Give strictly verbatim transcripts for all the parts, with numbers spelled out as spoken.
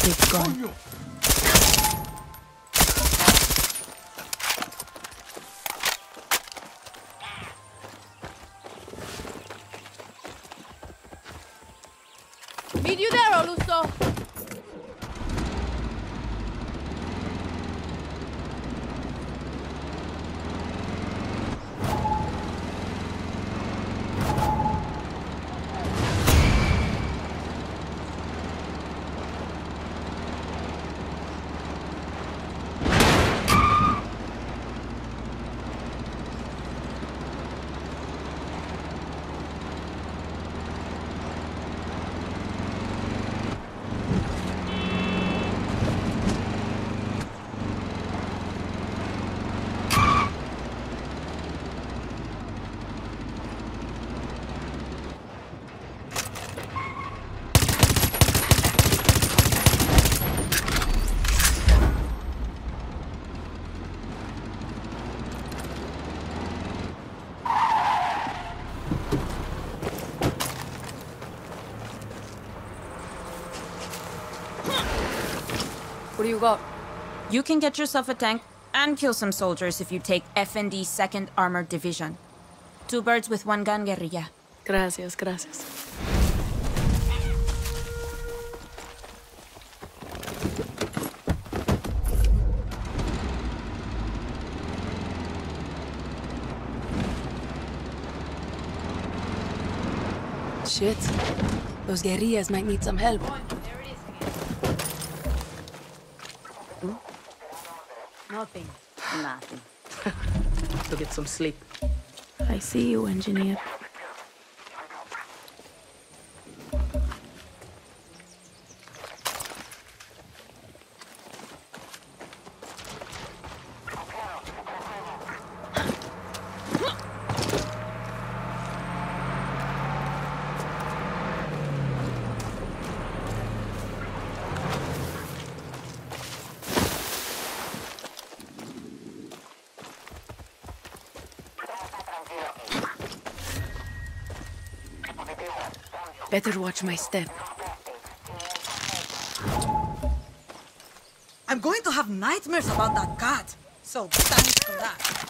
It's gone. Meet you there, Oluso! What do you got? You can get yourself a tank and kill some soldiers if you take F N D's second Armored Division. Two birds with one gun, guerrilla. Gracias, gracias. Shit. Those guerrillas might need some help. Nothing. Nothing. To get some sleep. I see you, engineer. Better watch my step. I'm going to have nightmares about that cat. So thanks for that.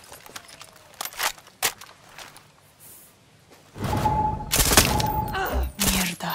Mierda.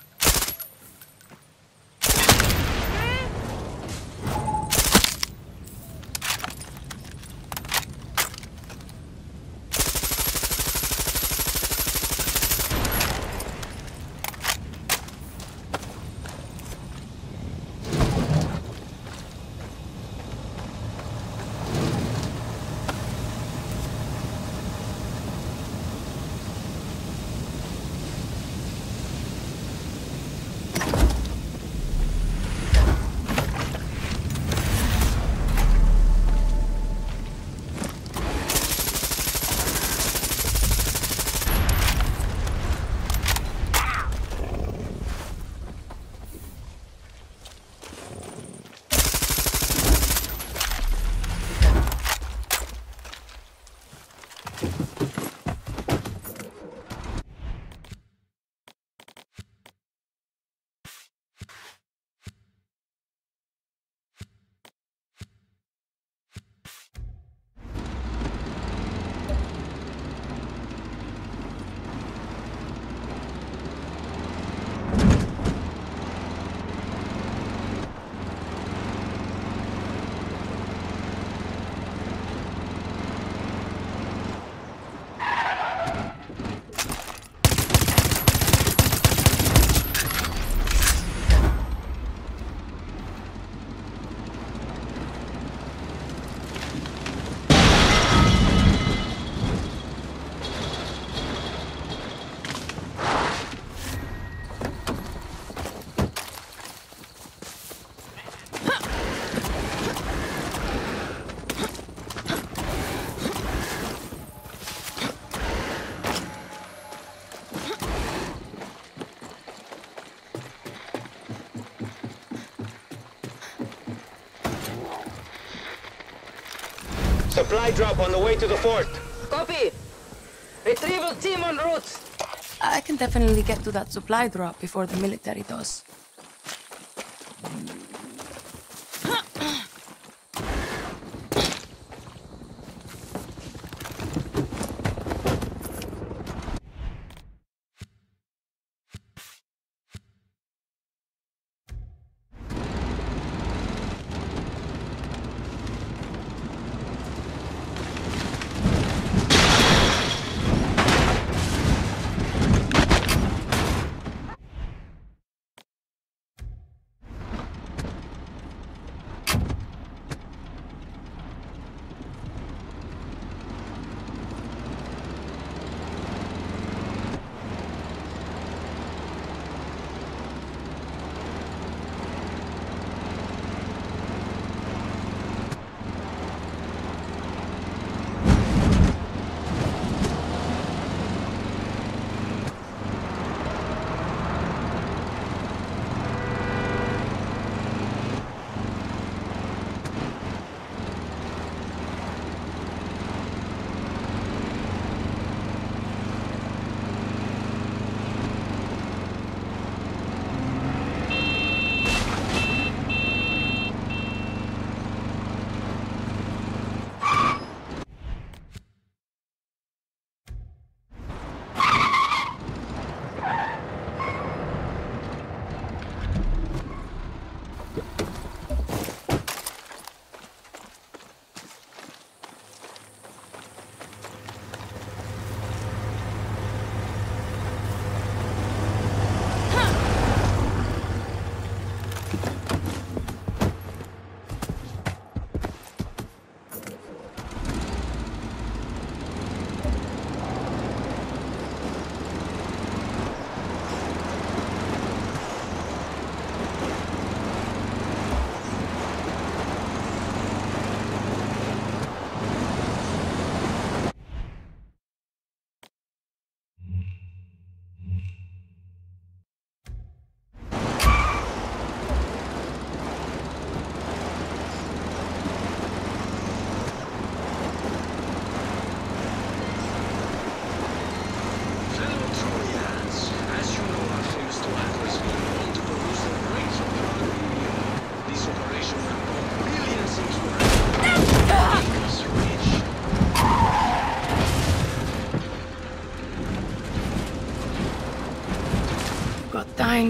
Supply drop on the way to the fort. Copy. Retrieval team en route. I can definitely get to that supply drop before the military does.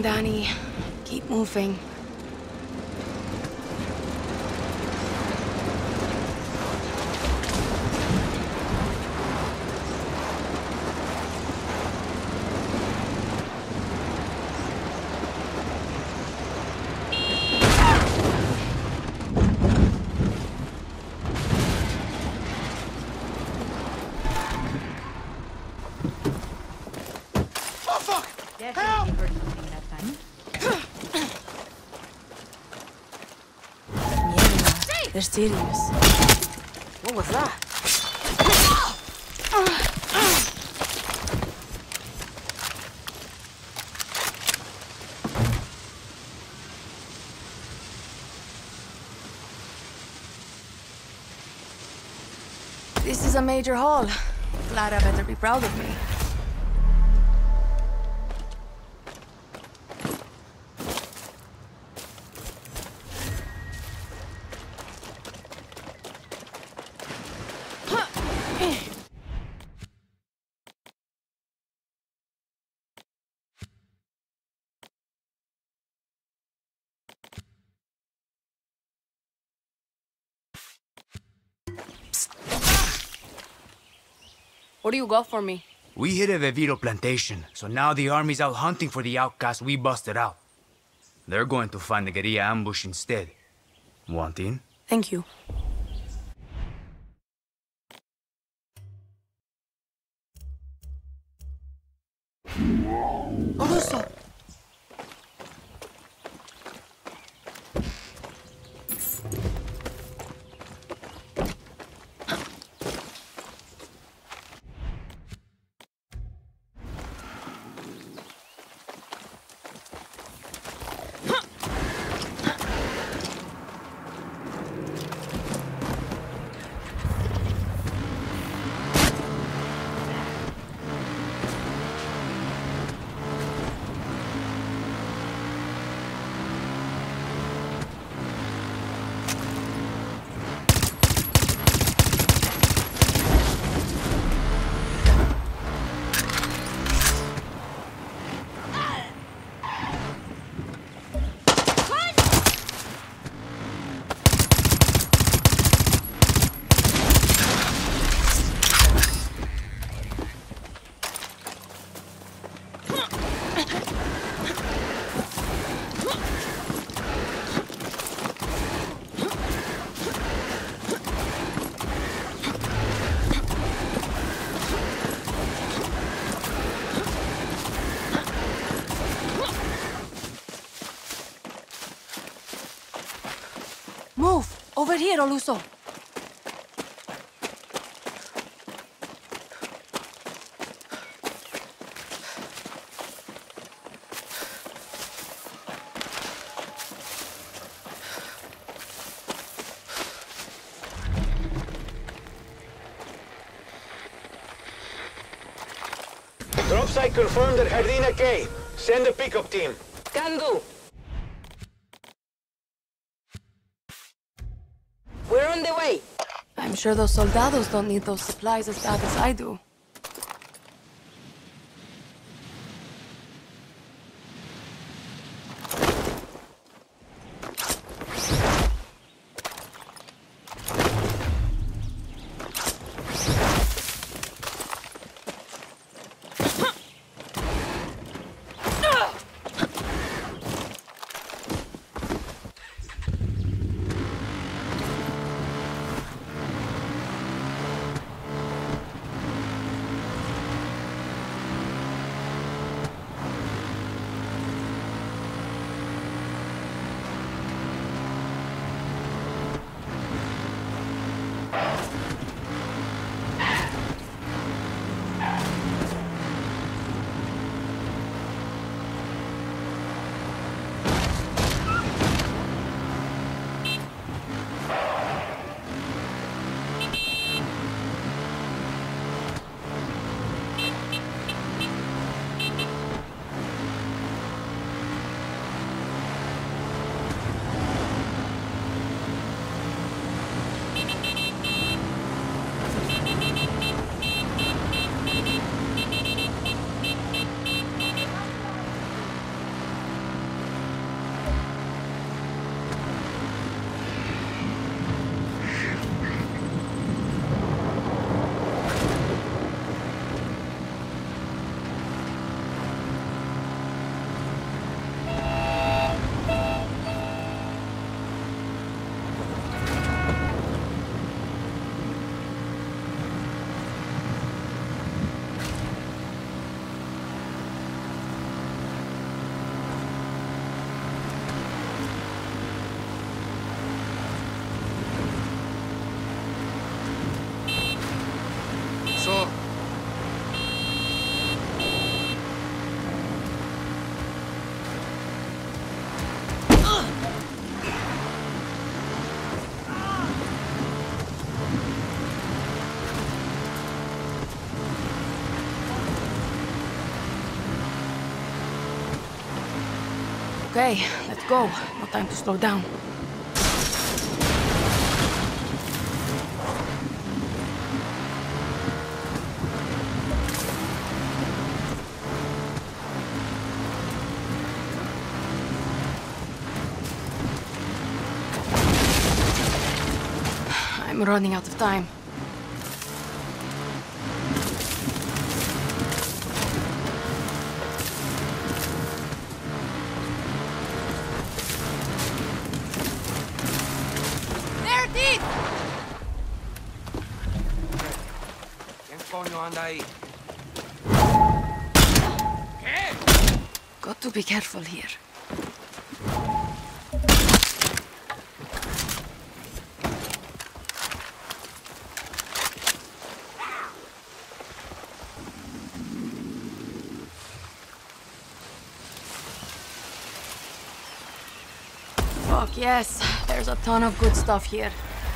Danny. Keep moving. They're serious. What was that? This is a major haul. Clara better be proud of me. What do you got for me? We hit a Viviro plantation, so now the army's out hunting for the outcasts we busted out. They're going to find the guerrilla ambush instead. Want in? Thank you. Orusso! Move! Over here, Oluso! Drop site confirmed at Jardina K. Send a pickup team. Can do. We're on the way. I'm sure those soldados don't need those supplies as bad as I do. Okay, let's go. No time to slow down. I'm running out of time. There it is! ¿Quién coño anda ahí? Got to be careful here. Fuck yes, there's a ton of good stuff here.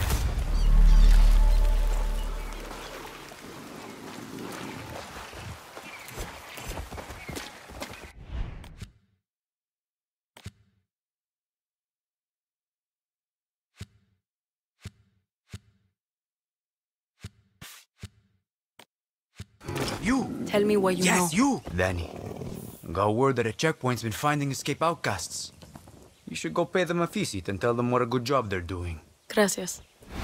You! Tell me what you know. Yes, you! Danny. Got word that a checkpoint's been finding escape outcasts. You should go pay them a visit and tell them what a good job they're doing. Gracias.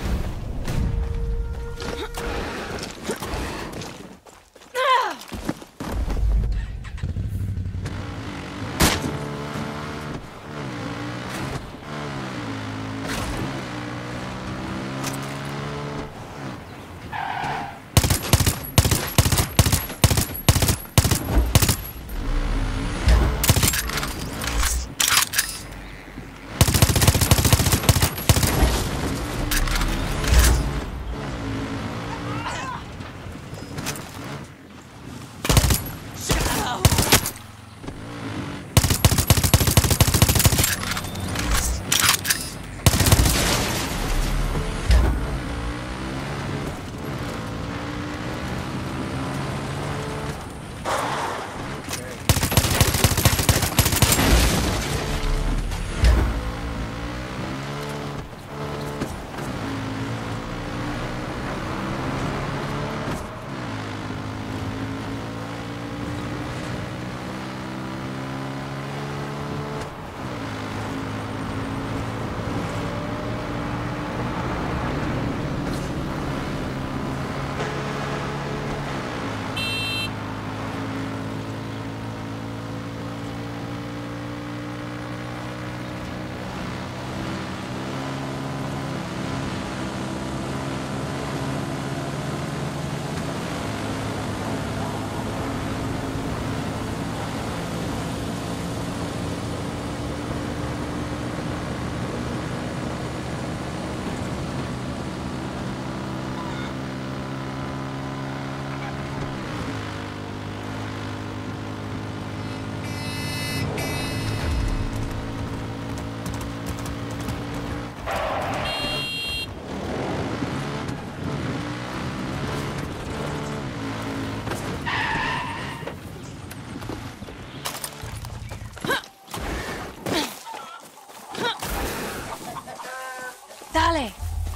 Dale!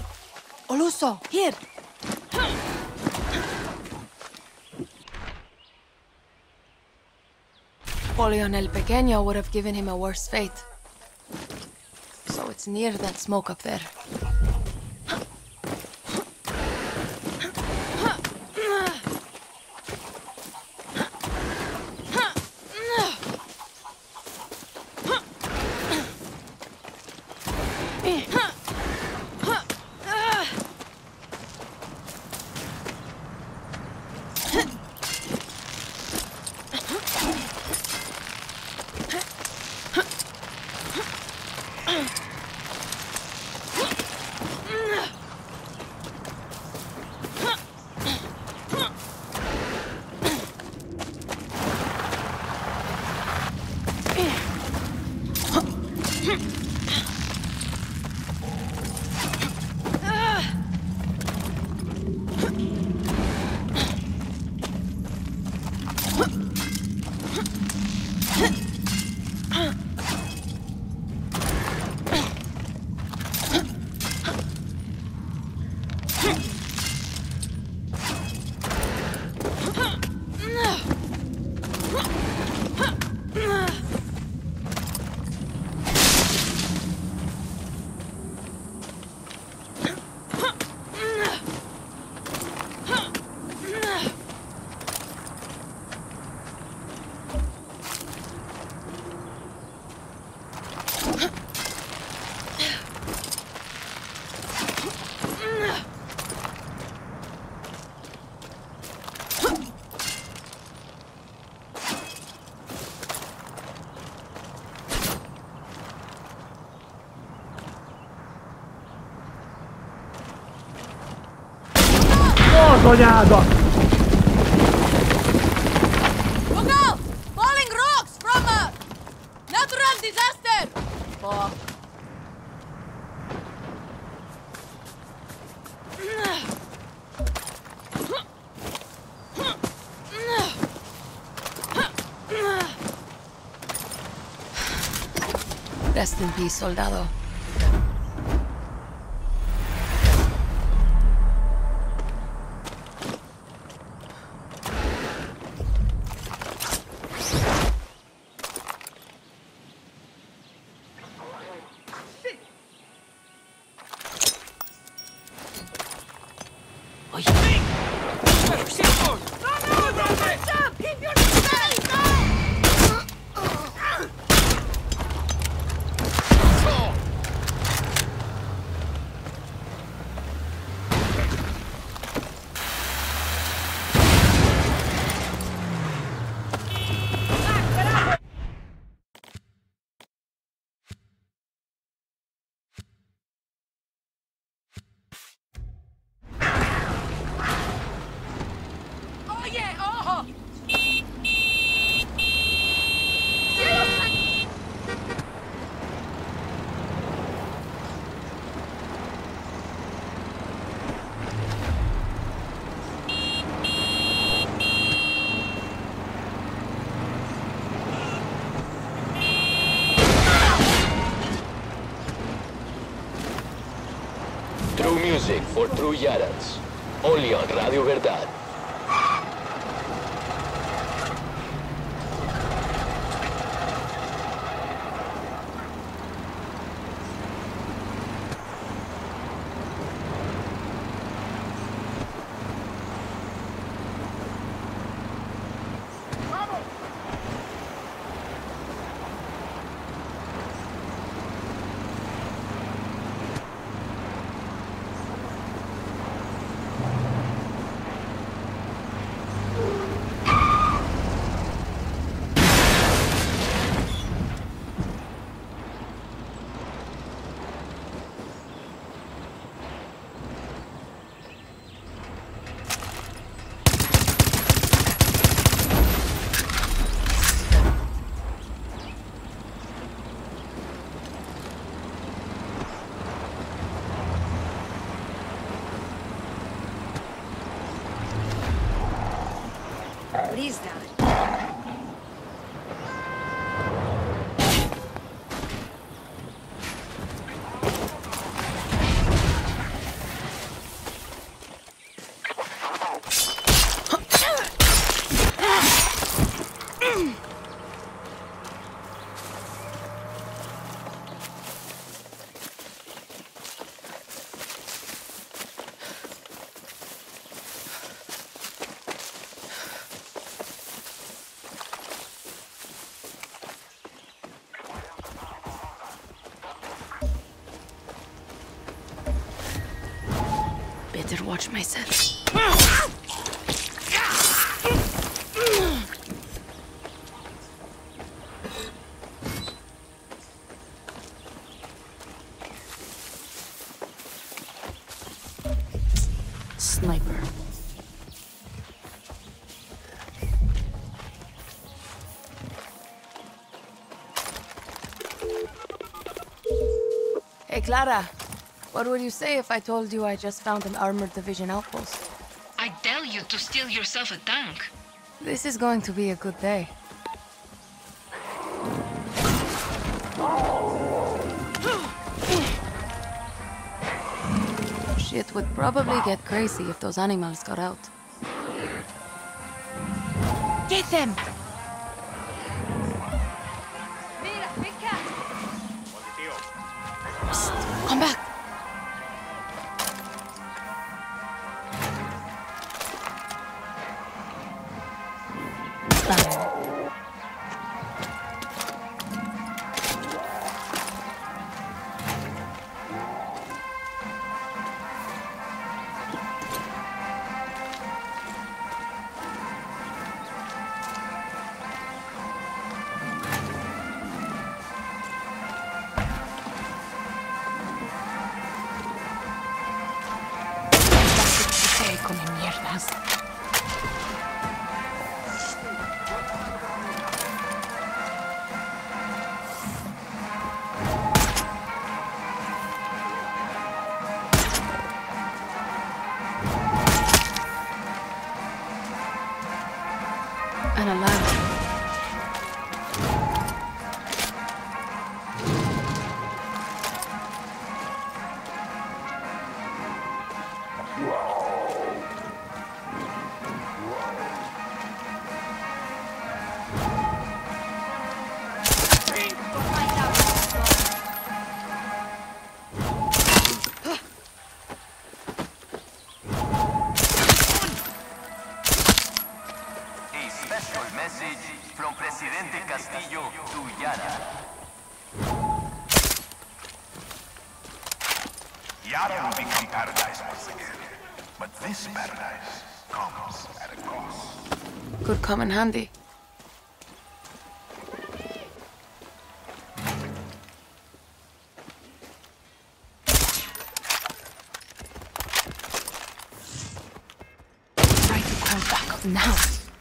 Oluso, here! Polion el Pequeño would have given him a worse fate. So it's near that smoke up there. Sognato! Look out! Falling rocks from a natural disaster! Fuck. Rest in peace, soldado. True music for true Yarans. Only on Radio Verdad. What is that? Better watch myself. Sniper. Hey, Clara. What would you say if I told you I just found an armored division outpost? I tell you to steal yourself a tank. This is going to be a good day. Shit would probably get crazy if those animals got out. Get them! Psst, come back! was. And a lamp. From Presidente Castillo to Yara. Yara will become paradise once again. But this paradise comes at a cost. Could come in handy. Try to crawl back up now.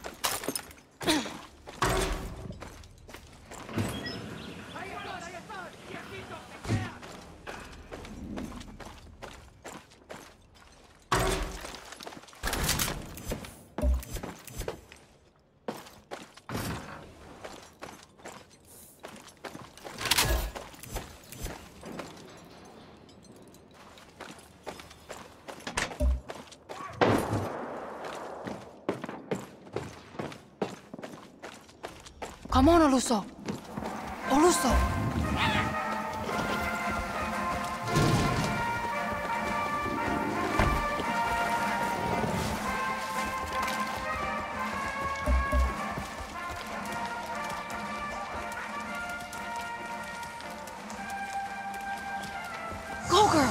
Come on, Oluso. Oluso. Go, girl.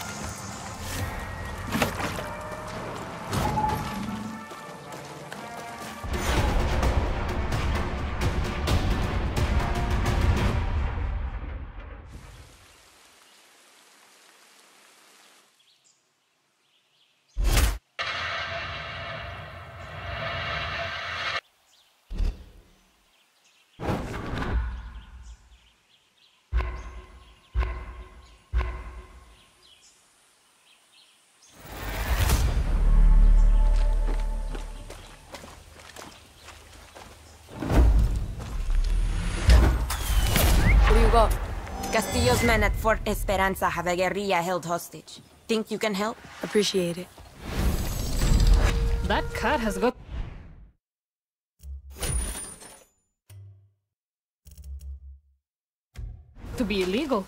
Go. Castillo's men at Fort Esperanza have a guerrilla held hostage. Think you can help? Appreciate it. That cat has got... to be illegal.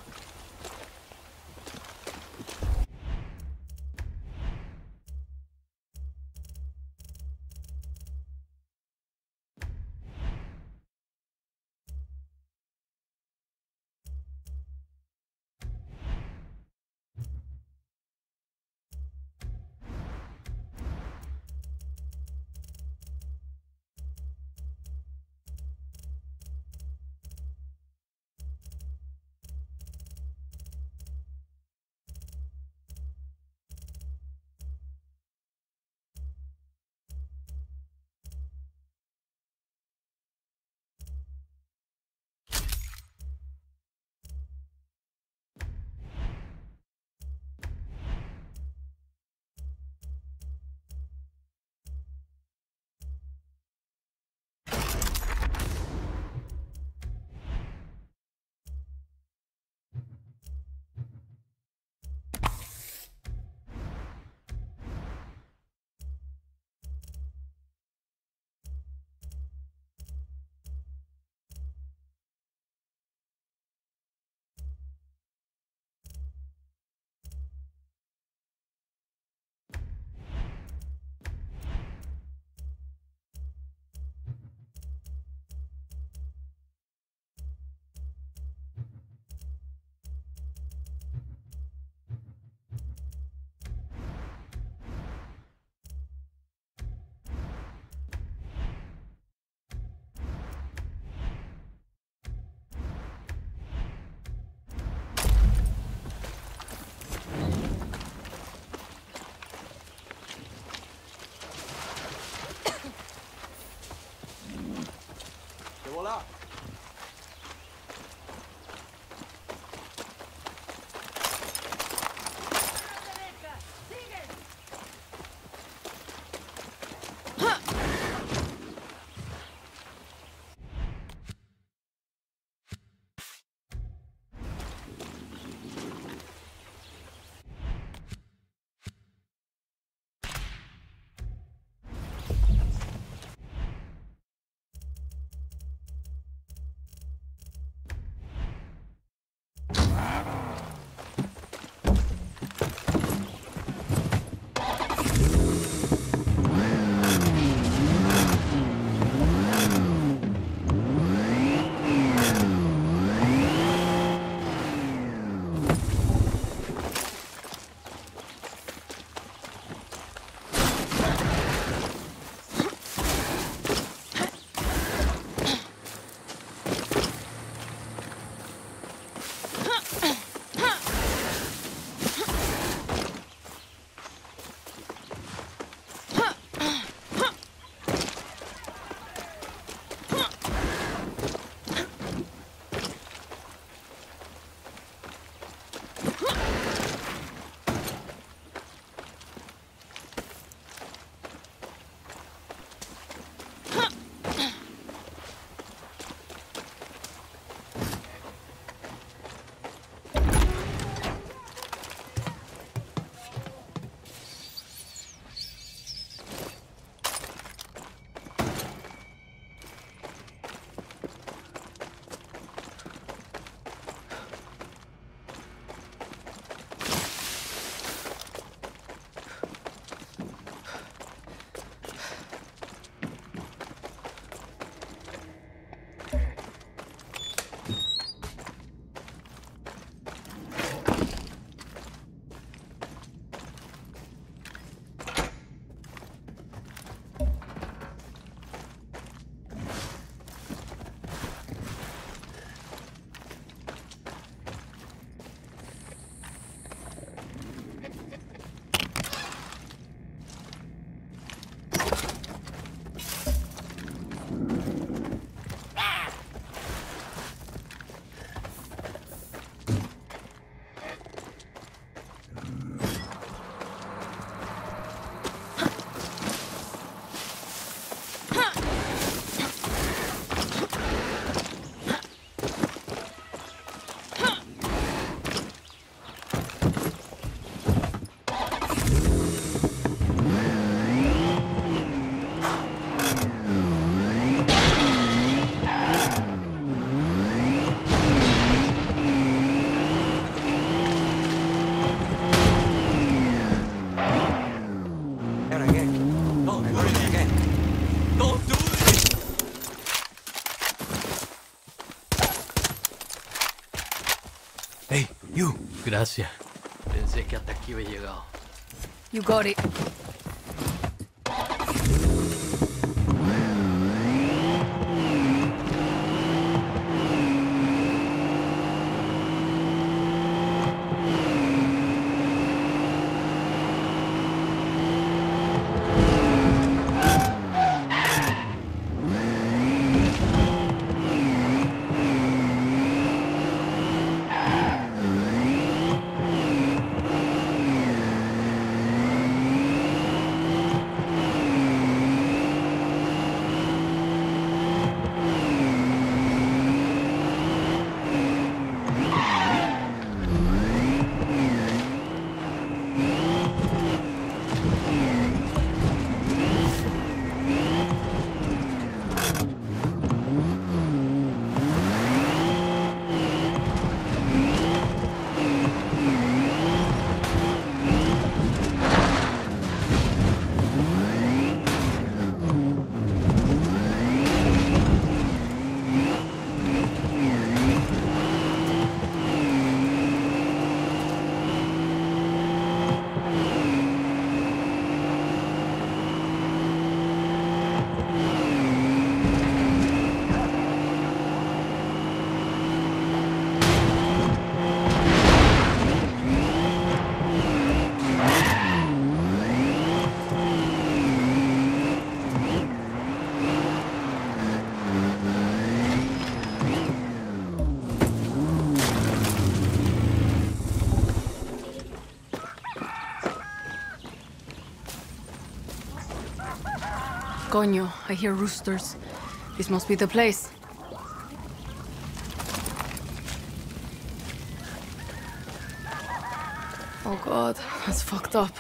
Hey, you. Gracias. Pensé que hasta aquí había llegado. You got it. Coño, I hear roosters. This must be the place. Oh god, that's fucked up.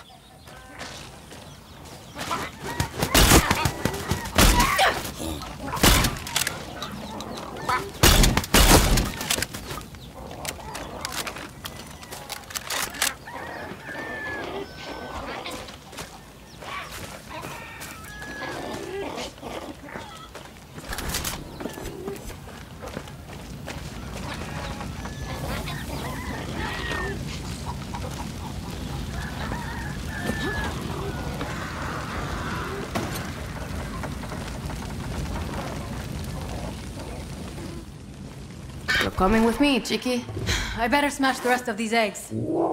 You're coming with me, Chicky. I better smash the rest of these eggs.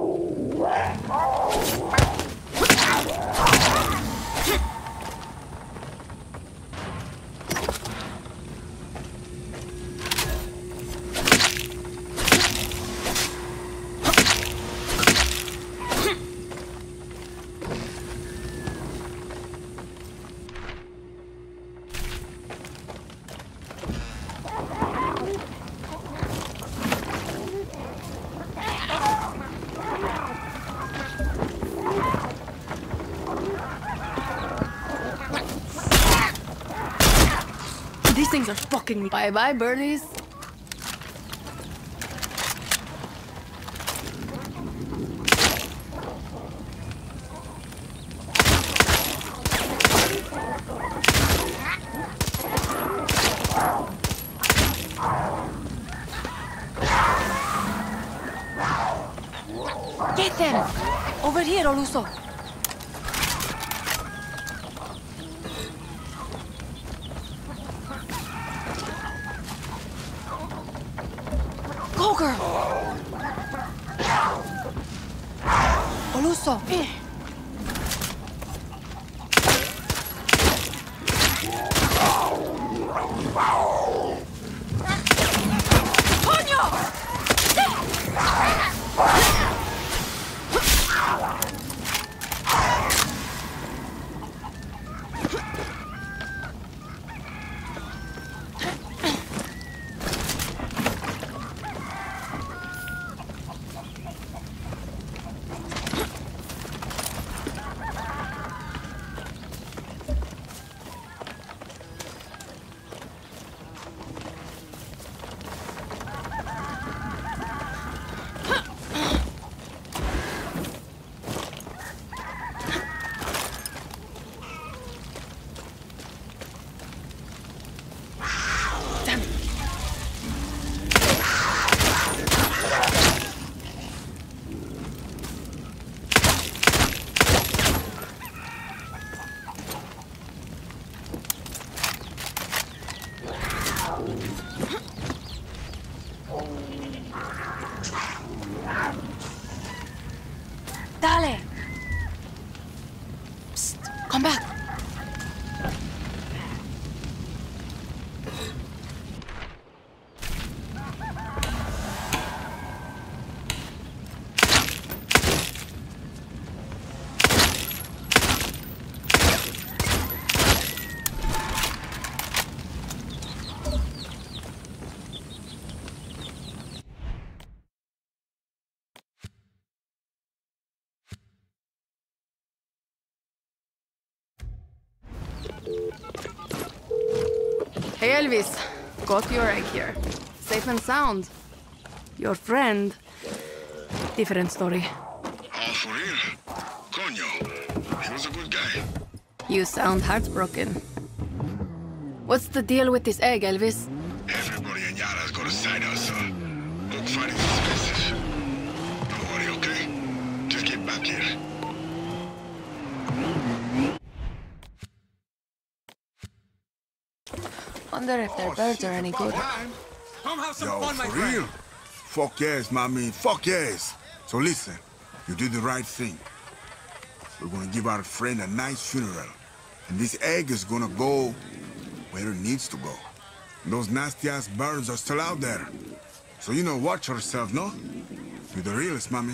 These things are fucking me. Bye-bye, birdies. Get them! Over here, Oluso. Go, girl! Oluso! Coño! Dale! Psst, come back. Hey Elvis, got your egg here. Safe and sound. Your friend, different story. Oh, for real? Coño, he was a good guy. You sound heartbroken. What's the deal with this egg, Elvis? Everybody in Yara's got a side hustle. Look, fighting is expensive. Don't worry, okay? Just get back here. Wonder if their birds are any good. Come have some fun, my friend. For real? Fuck yes, mommy. Fuck yes. So listen, you did the right thing. We're gonna give our friend a nice funeral. And this egg is gonna go where it needs to go. And those nasty-ass birds are still out there. So, you know, watch yourself, no? You're the realest, mommy.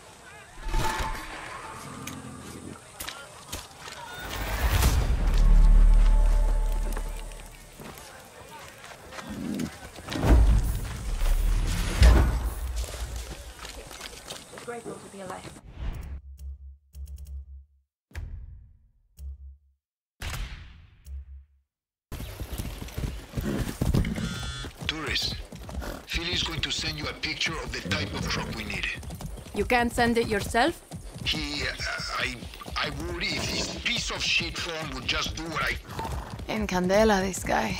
Grateful to be alive. Tourist, Philly's going to send you a picture of the type of truck we need. You can't send it yourself? He, uh, I, I would if this piece of shit phone would just do what I... In Candela, this guy.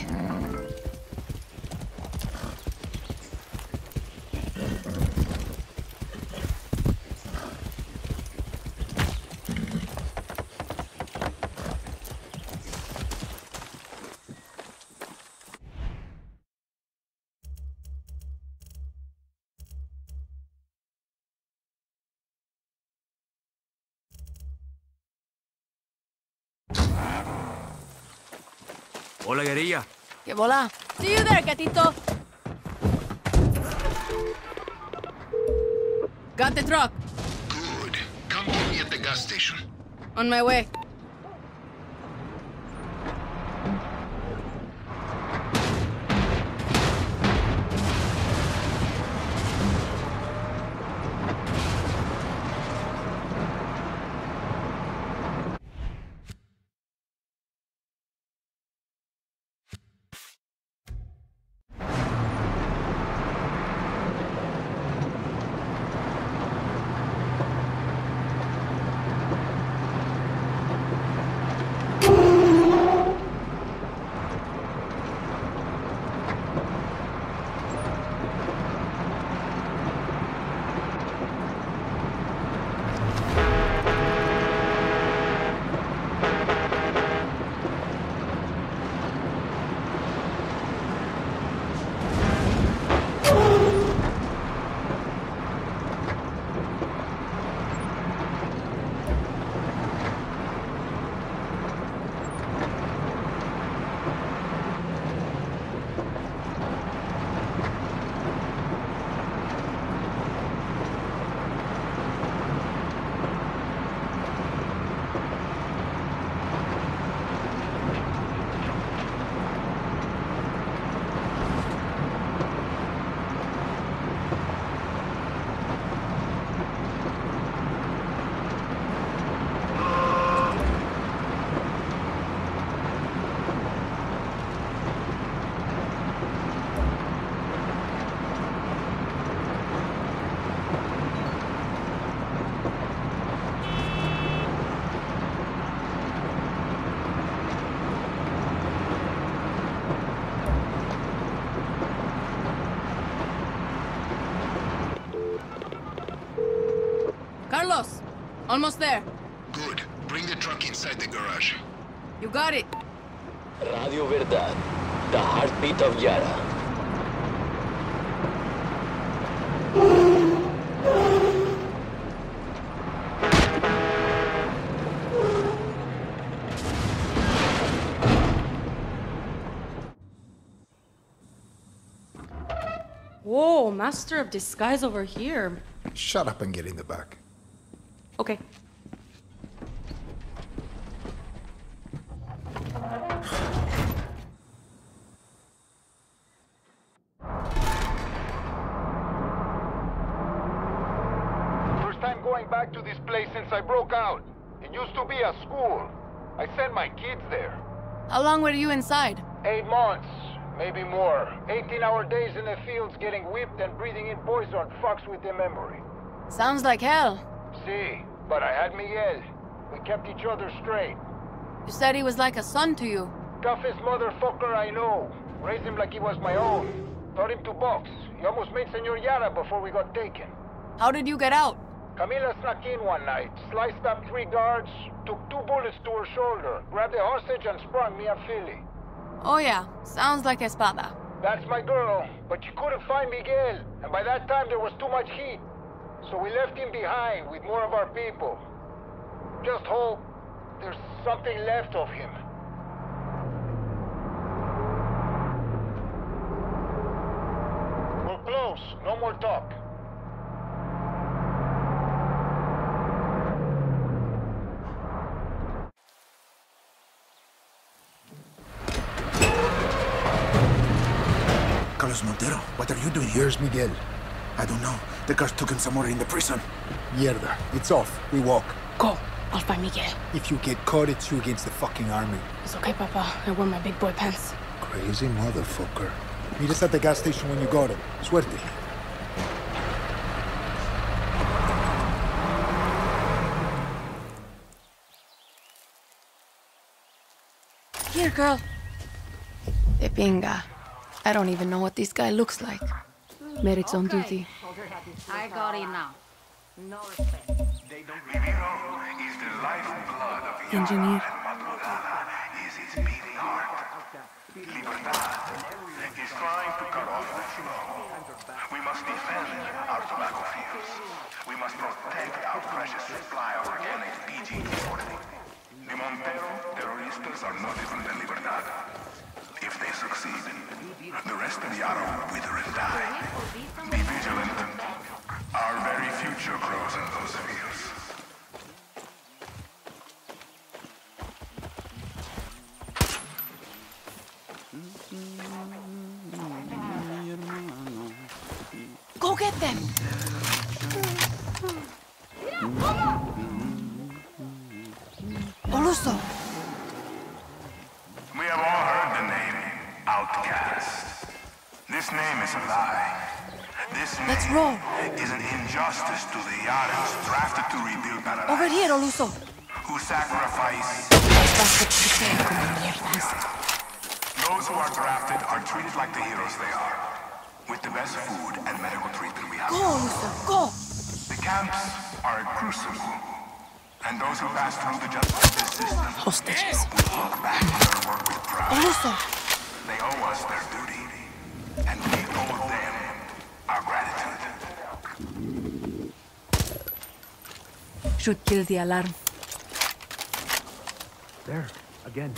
Hola, guerrilla. Que bola. See you there, gatito. Got the truck. Good. Come meet me at the gas station. On my way. Carlos, almost there. Good. Bring the truck inside the garage. You got it. Radio Verdad, the heartbeat of Yara. master of disguise over here. Shut up and get in the back. Okay. First time going back to this place since I broke out. It used to be a school. I sent my kids there. How long were you inside? Eight months, maybe more. eighteen-hour days in the fields getting whipped and breathing in poison fucks with the memory. Sounds like hell. See, but I had Miguel. We kept each other straight. You said he was like a son to you. Toughest motherfucker I know. Raised him like he was my own. Taught him to box. He almost made Senor Yara before we got taken. How did you get out? Camila snuck in one night, sliced up three guards, took two bullets to her shoulder, grabbed a hostage and sprung me a filly. Oh yeah, sounds like Espada. That's my girl, but you couldn't find Miguel, and by that time there was too much heat. So we left him behind with more of our people. Just hope there's something left of him. We're close, no more talk. Carlos Montero, what are you doing here? Where's Miguel? I don't know. The guards took him somewhere in the prison. Mierda. It's off. We walk. Go. I'll find Miguel. If you get caught, it's you against the fucking army. It's okay, Papa. I wear my big boy pants. Crazy motherfucker. Meet us at the gas station when you got him. Suerte. Here, girl. De pinga. I don't even know what this guy looks like. Merrick's on duty. I got it now. No respect. Engineer. Is its beating heart. Libertad is trying to cut off the flow. We must defend our tobacco fields. We must protect our precious supply of organic P G forty. The Montero terroristas are no different than Libertad. If they succeed, the rest of Yara will wither and die. Be vigilant. Our very future grows in those fields. Go get them! Oluso! We have all heard the name Outcast. This name is a lie. This Let's name roll. is an injustice to the Yarans drafted to rebuild paradise. Over here, Oluso! Who sacrifice... Those who are drafted are treated like the heroes they are. With the best food and medical treatment we have. Go, Oluso, go! The camps are a crucible. And those who pass through the justice system Hostages. will look back on their work with pride. Oluso! They owe us their duty. And we owe them our gratitude. Should kill the alarm. There, again.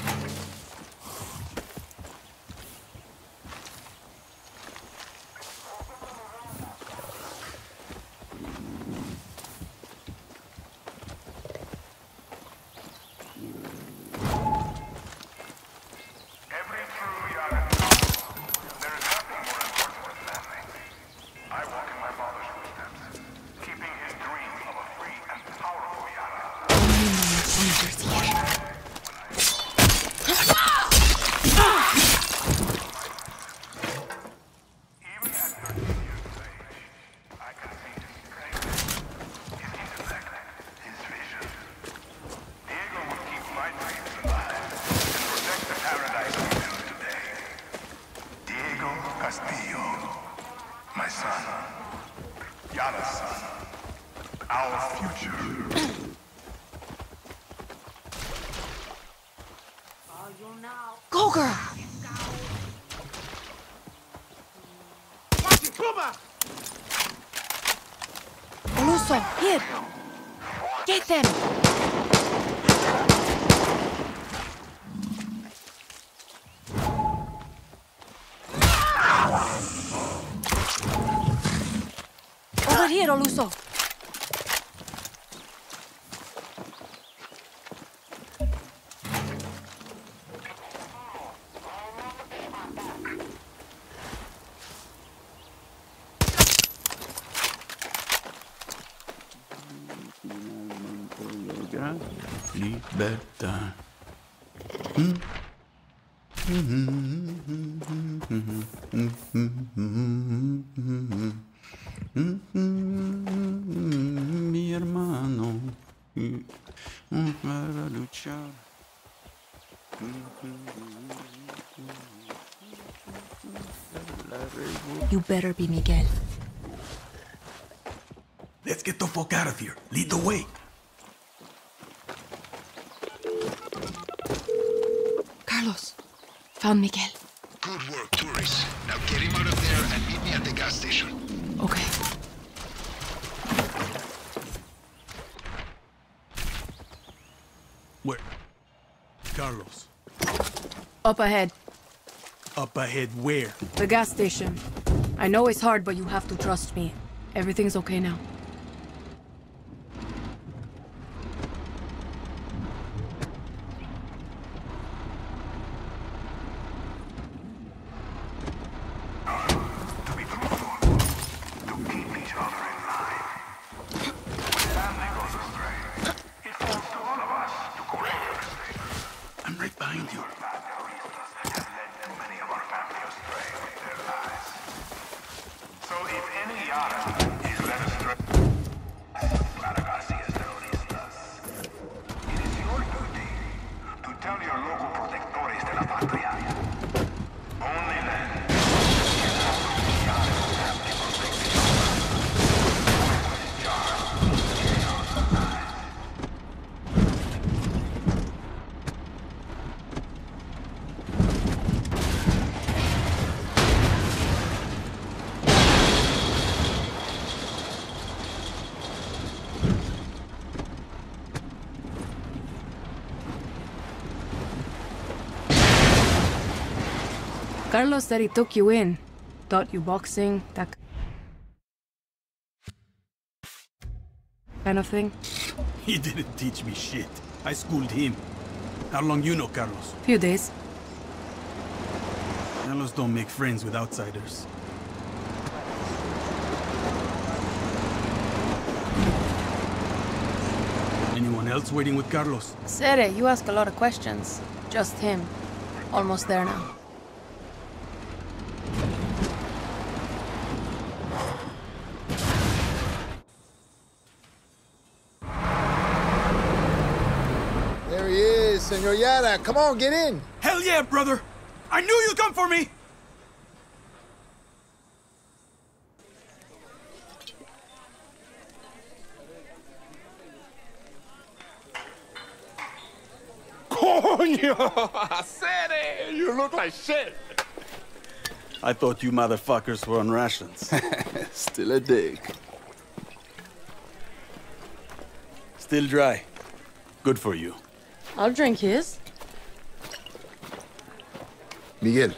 Go, girl! Oluso, here! Get them! Tiro Luso. Libertad. Mi hermano para luchar. You better be Miguel. Let's get the fuck out of here. Lead the way. Carlos, found Miguel. Good work, tourists. Now get him out of there and meet me at the gas station. Okay. Where? Carlos. Up ahead. Up ahead where? The gas station. I know it's hard, but you have to trust me. Everything's okay now. Carlos said he took you in. Taught you boxing, that kind of thing. He didn't teach me shit. I schooled him. How long you know Carlos? Few days. Carlos don't make friends with outsiders. Anyone else waiting with Carlos? Sere, you ask a lot of questions. Just him. Almost there now. There he is, Senor Yara. Come on, get in. Hell yeah, brother! I knew you'd come for me! Coño! Sere! You look like shit! I thought you motherfuckers were on rations. Still a dig. Still dry. Good for you. I'll drink his. Miguel.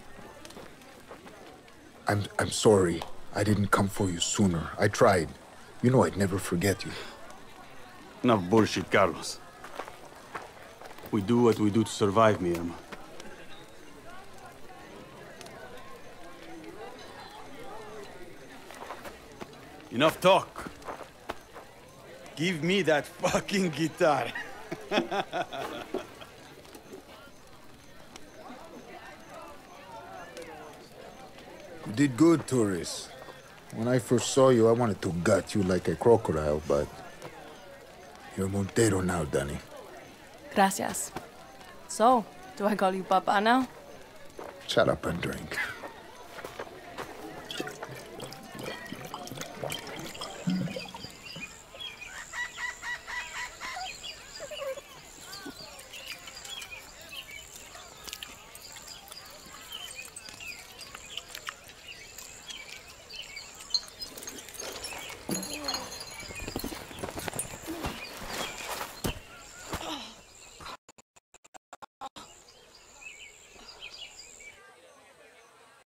I'm I'm sorry. I didn't come for you sooner. I tried. You know I'd never forget you. Enough bullshit, Carlos. We do what we do to survive, mi hermano. Enough talk. Give me that fucking guitar. You did good, tourist. When I first saw you, I wanted to gut you like a crocodile, but you're Montero now, Danny. Gracias. So, do I call you Papa now? Shut up and drink.